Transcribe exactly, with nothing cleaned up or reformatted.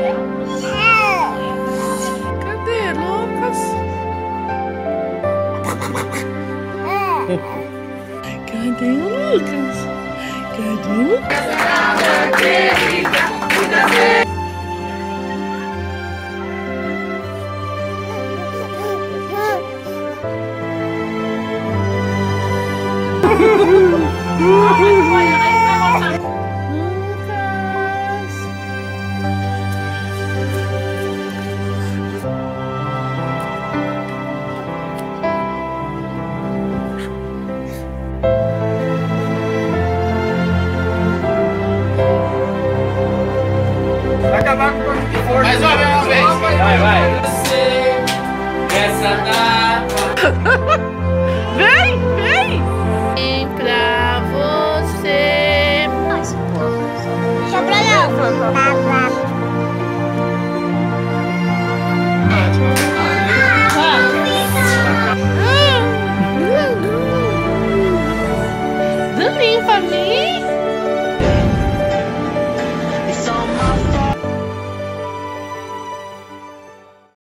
Cadê, Lucas? Cadê o Lucas? Cadê o Lucas? Vai acabar com o que for. Mais uma vez, uma vez. Vai, vai. Você, essa data. Vem, vem! Vem pra você. Só pra não. Daninho,